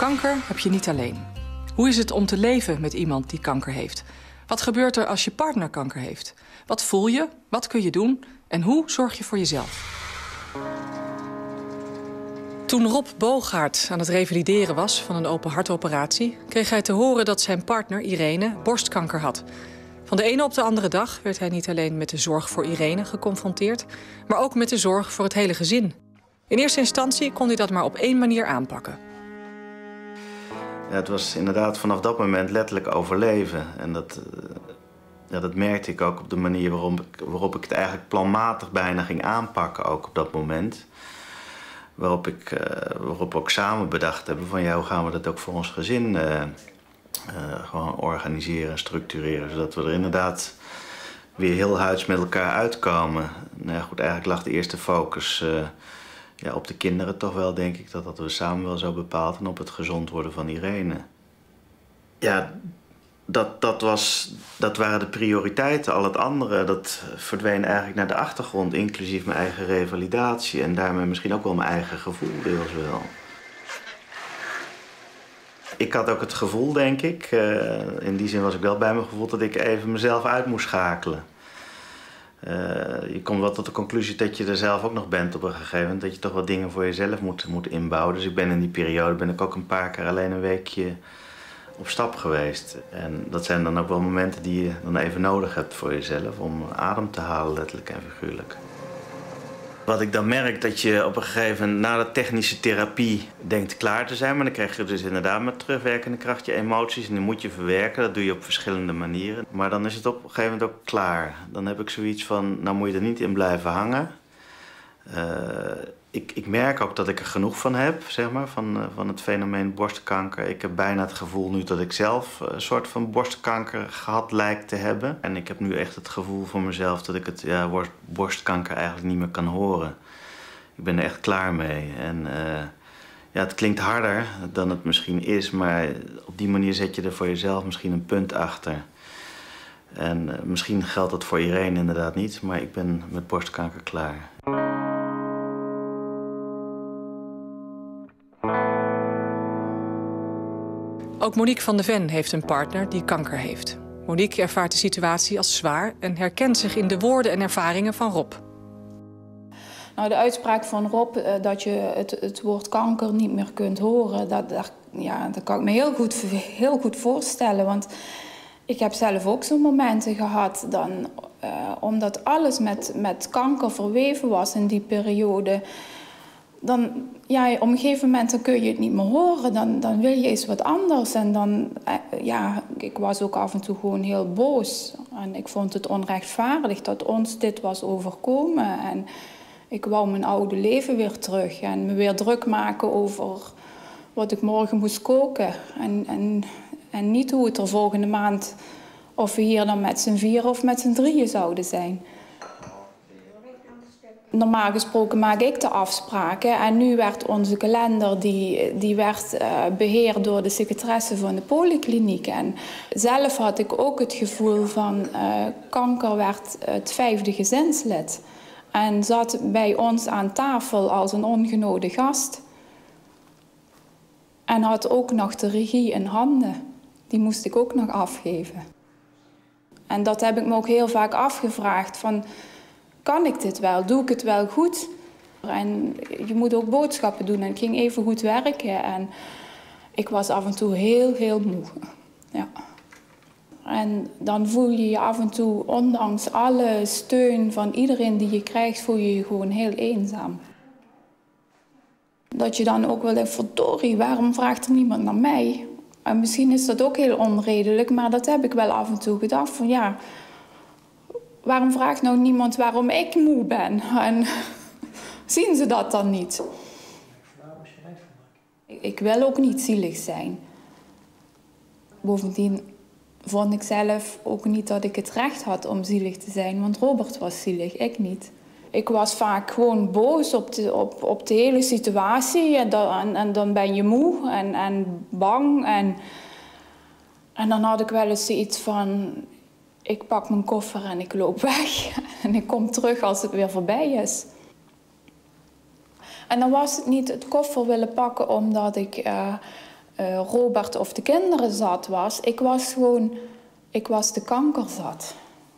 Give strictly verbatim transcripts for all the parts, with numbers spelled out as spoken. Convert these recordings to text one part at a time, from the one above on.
Kanker heb je niet alleen. Hoe is het om te leven met iemand die kanker heeft? Wat gebeurt er als je partner kanker heeft? Wat voel je? Wat kun je doen? En hoe zorg je voor jezelf? Toen Rob Boogaard aan het revalideren was van een open hartoperatie, kreeg hij te horen dat zijn partner Irene borstkanker had. Van de ene op de andere dag werd hij niet alleen met de zorg voor Irene geconfronteerd, maar ook met de zorg voor het hele gezin. In eerste instantie kon hij dat maar op één manier aanpakken. Ja, het was inderdaad vanaf dat moment letterlijk overleven. En dat, ja, dat merkte ik ook op de manier waarop ik, waarop ik het eigenlijk planmatig bijna ging aanpakken, ook op dat moment. Waarop, ik, uh, waarop we ook samen bedacht hebben van ja, hoe gaan we dat ook voor ons gezin uh, uh, gewoon organiseren en structureren. Zodat we er inderdaad weer heel huids met elkaar uitkomen. Nou ja, goed, eigenlijk lag de eerste focus uh, ja, op de kinderen toch wel, denk ik. Dat hadden we samen wel zo bepaald. En op het gezond worden van Irene. Ja, dat, dat, was, dat waren de prioriteiten. Al het andere, dat verdween eigenlijk naar de achtergrond. Inclusief mijn eigen revalidatie. En daarmee misschien ook wel mijn eigen gevoel, deels wel. Ik had ook het gevoel, denk ik, uh, in die zin was ik wel bij mijn gevoel, dat ik even mezelf uit moest schakelen. Uh, je komt wel tot de conclusie dat je er zelf ook nog bent op een gegeven moment. Dat je toch wat dingen voor jezelf moet, moet inbouwen. Dus ik ben in die periode ben ik ook een paar keer alleen een weekje op stap geweest. En dat zijn dan ook wel momenten die je dan even nodig hebt voor jezelf. Om adem te halen, letterlijk en figuurlijk. Wat ik dan merk, dat je op een gegeven moment na de technische therapie denkt klaar te zijn. Maar dan krijg je dus inderdaad met terugwerkende kracht je emoties. En die moet je verwerken. Dat doe je op verschillende manieren. Maar dan is het op een gegeven moment ook klaar. Dan heb ik zoiets van, nou moet je er niet in blijven hangen. Uh, ik, ik merk ook dat ik er genoeg van heb, zeg maar, van, uh, van het fenomeen borstkanker. Ik heb bijna het gevoel nu dat ik zelf een soort van borstkanker gehad lijkt te hebben. En ik heb nu echt het gevoel voor mezelf dat ik het ja, borstkanker eigenlijk niet meer kan horen. Ik ben er echt klaar mee. En uh, ja, het klinkt harder dan het misschien is, maar op die manier zet je er voor jezelf misschien een punt achter. En uh, misschien geldt dat voor Irene inderdaad niet, maar ik ben met borstkanker klaar. Ook Monique van de Ven heeft een partner die kanker heeft. Monique ervaart de situatie als zwaar en herkent zich in de woorden en ervaringen van Rob. Nou, de uitspraak van Rob, uh, dat je het, het woord kanker niet meer kunt horen, dat, dat, ja, dat kan ik me heel goed, heel goed voorstellen. Want ik heb zelf ook zo'n momenten gehad, dan, uh, omdat alles met, met kanker verweven was in die periode. Dan, ja, op een gegeven moment dan kun je het niet meer horen. Dan, dan wil je eens wat anders. En dan, ja, ik was ook af en toe gewoon heel boos. En ik vond het onrechtvaardig dat ons dit was overkomen. En ik wou mijn oude leven weer terug. En me weer druk maken over wat ik morgen moest koken. En, en, en niet hoe het er volgende maand, of we hier dan met z'n vier of met z'n drieën zouden zijn. Normaal gesproken maak ik de afspraken en nu werd onze kalender die, die werd, uh, beheerd door de secretaresse van de polykliniek. En zelf had ik ook het gevoel van uh, kanker werd het vijfde gezinslid. En zat bij ons aan tafel als een ongenode gast. En had ook nog de regie in handen. Die moest ik ook nog afgeven. En dat heb ik me ook heel vaak afgevraagd van, kan ik dit wel? Doe ik het wel goed? En je moet ook boodschappen doen. En ik ging even goed werken. En ik was af en toe heel, heel moe. Ja. En dan voel je je af en toe, ondanks alle steun van iedereen die je krijgt, voel je je gewoon heel eenzaam. Dat je dan ook wel denkt, verdorie, waarom vraagt er niemand naar mij? En misschien is dat ook heel onredelijk, maar dat heb ik wel af en toe gedacht. Van ja, waarom vraagt nou niemand waarom ik moe ben? En zien ze dat dan niet? Ik wil ook niet zielig zijn. Bovendien vond ik zelf ook niet dat ik het recht had om zielig te zijn. Want Robert was zielig, ik niet. Ik was vaak gewoon boos op de, op, op de hele situatie. En dan, en, en dan ben je moe en, en bang. En, en dan had ik wel eens zoiets van, ik pak mijn koffer en ik loop weg. En ik kom terug als het weer voorbij is. En dan was het niet het koffer willen pakken omdat ik uh, uh, Robert of de kinderen zat was. Ik was gewoon, ik was de kanker zat.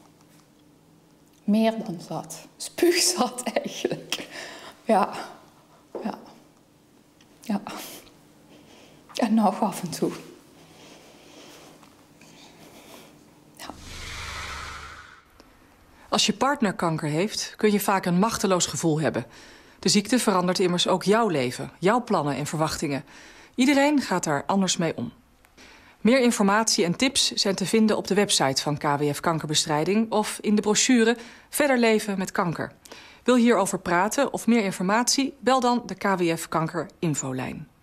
Meer dan zat. Spuugzat eigenlijk. Ja. Ja. Ja. En nog af en toe. Ja. Als je partner kanker heeft, kun je vaak een machteloos gevoel hebben. De ziekte verandert immers ook jouw leven, jouw plannen en verwachtingen. Iedereen gaat daar anders mee om. Meer informatie en tips zijn te vinden op de website van K W F Kankerbestrijding of in de brochure Verder leven met kanker. Wil je hierover praten of meer informatie? Bel dan de K W F Kanker Infolijn.